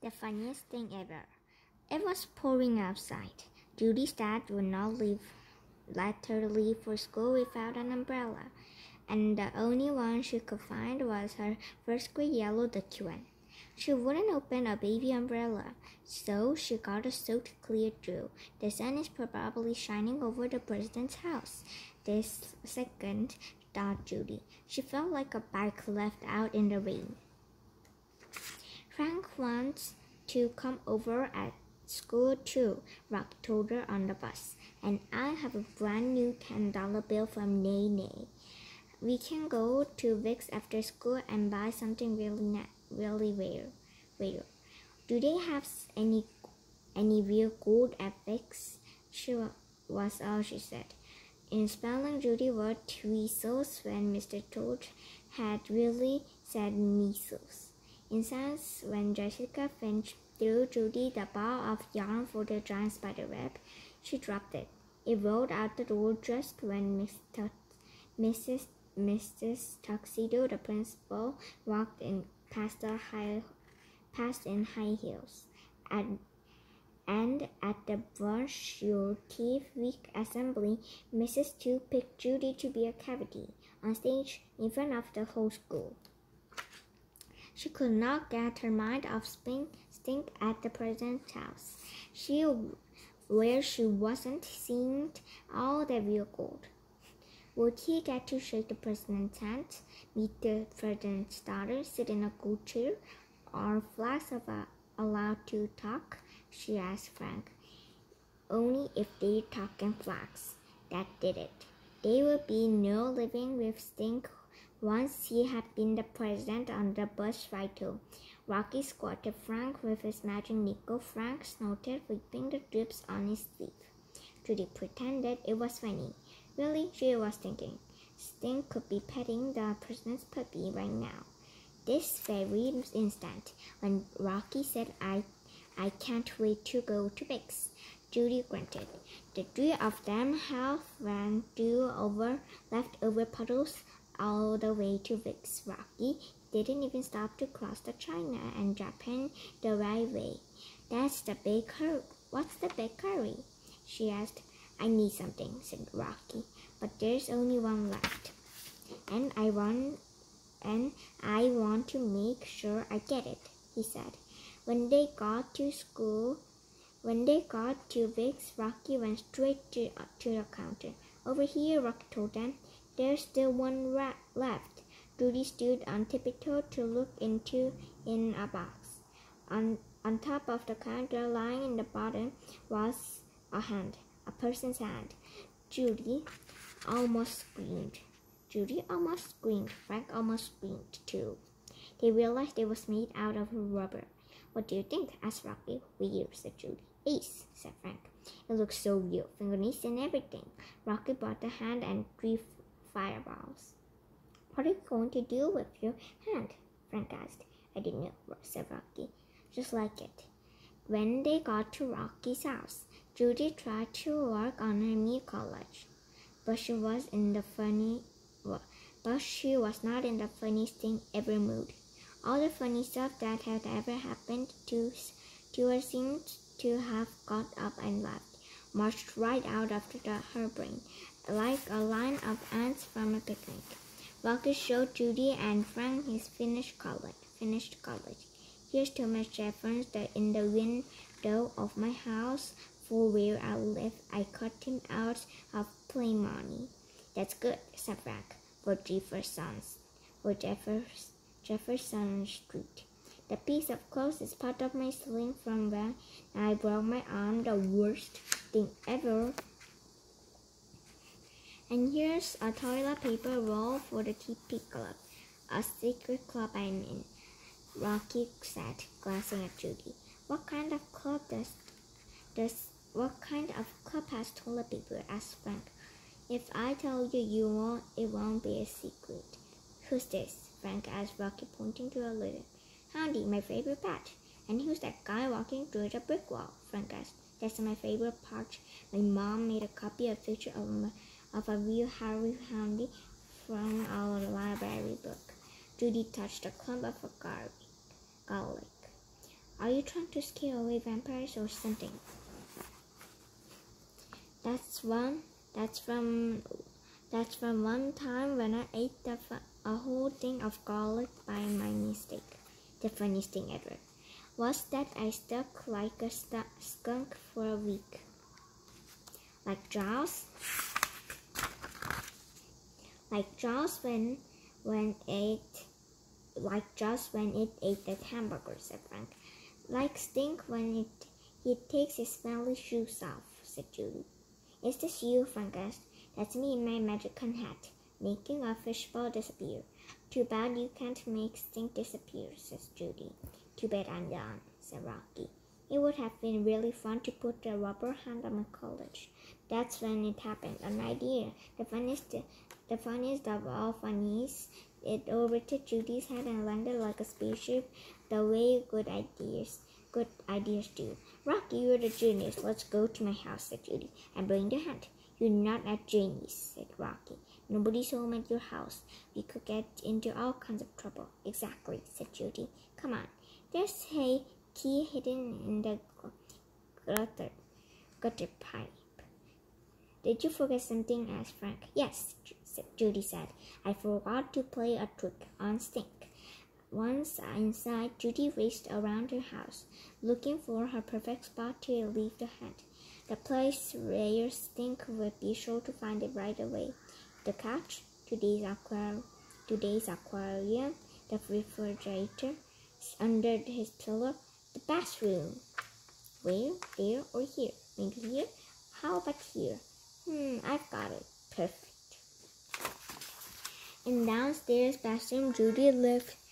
The funniest thing ever. It was pouring outside. Judy's dad would not let her leave for school without an umbrella, and the only one she could find was her first grade yellow Dutch one. She wouldn't open a baby umbrella, so she got a soaked clear through. The sun is probably shining over the president's house this second, thought Judy. She felt like a bike left out in the rain. Frank wants to come over at school too, Rock told her on the bus. And I have a brand new $10 bill from Nene. We can go to Vic's after school and buy something really rare. Do they have any real gold at Vic's? Was all she said. In spelling, Judy wrote weasels when Mr. Toad had really said measles. In science, when Jessica Finch threw Judy the ball of yarn for the giant spider web, she dropped it. It rolled out the door just when Mrs. Tuxedo, the principal, walked in past in high heels. And at the Brush Your Teeth Week assembly, Mrs. Tu picked Judy to be a cavity on stage in front of the whole school. She could not get her mind off Stink at the president's house, where she wasn't seeing all the real gold. Would he get to shake the president's hand, meet the president's daughter, sit in a gold chair? Are flags allowed to talk? She asked Frank. Only if they talk in flags. That did it. There would be no living with Stink once he had been the president on the bus ride home. Rocky squatted Frank with his magic nickel. Frank snorted, wiping the drips on his sleeve. Judy pretended it was funny. Really, she was thinking. Stink could be petting the president's puppy right now. This very instant, when Rocky said, I can't wait to go to Vic's. Judy grunted. The three of them ran through leftover puddles all the way to Vic's. Rocky didn't even stop to cross the China and Japan the right way. That's the big hurry. What's the big hurry? She asked. I need something, said Rocky, but there's only one left. And I want to make sure I get it, he said. When they got to Vic's, Rocky went straight to the counter. Over here, Rocky told them. There's still one left. Judy stood on tiptoe to look in a box. On top of the counter, lying in the bottom, was a hand, a person's hand. Judy almost screamed. Frank almost screamed too. They realized it was made out of rubber. What do you think? Asked Rocky. Weird, said Judy. Ace, said Frank. It looks so real, fingernails and everything. Rocky brought the hand and 3 fireballs. What are you going to do with your hand? Frank asked. I don't know, said Rocky. Just like it. When they got to Rocky's house, Judy tried to work on her new college, but she was not in the funniest thing ever mood. All the funny stuff that had ever happened to her seemed to have got up and left, marched right out of her brain, like a line of ants from a picnic. Rocky showed Judy and Frank his finished college. Here's Thomas Jefferson in the window of my house, for where I live. I cut him out of play money. That's good, said Frank, for Jefferson Street. The piece of clothes is part of my sling from when I broke my arm, the worst thing ever. And here's a toilet paper roll for the TP Club, a secret club I'm in, Rocky said, glancing at Judy. What kind of club has toilet paper? Asked Frank. If I tell you, it won't be a secret. Who's this? Frank asked Rocky, pointing to a lid. Houndy, my favorite pet. And who's that guy walking through the brick wall? Frank asked. That's my favorite part. My mom made a copy of a picture of a real Harry Houndy from our library book. Judy touched a clump of garlic. Are you trying to scare away vampires or something? That's from one time when I ate a whole thing of garlic by my mistake. The funniest thing ever was that I stuck like a skunk for a week. Like Jaws when it ate that hamburger, said Frank. Like Stink when he takes his smelly shoes off, said Judy. Is this you, Frank asked. That's me in my magic hat, making a fishbowl disappear. Too bad you can't make Stink disappear, says Judy. Too bad I'm gone, said Rocky. It would have been really fun to put a rubber hand on my college. That's when it happened, an idea. The funniest of all funnies. It orbited Judy's head and landed like a spaceship, the way good ideas do. Rocky, you're the genius. Let's go to my house, said Judy, and bring the hand. You're not a genius, said Rocky. Nobody's home at your house. We could get into all kinds of trouble. Exactly, said Judy. Come on. There's a key hidden in the gutter pipe. Did you forget something? Asked Frank. Yes, Judy said. I forgot to play a trick on Stink. Once inside, Judy raced around her house, looking for her perfect spot to leave the hand. The place where Stink would be sure to find it right away. The couch, today's aquarium, the refrigerator, under his pillow, the bathroom. Where, there, or here? Maybe here? How about here? I've got it. Perfect. In downstairs bathroom, Judy left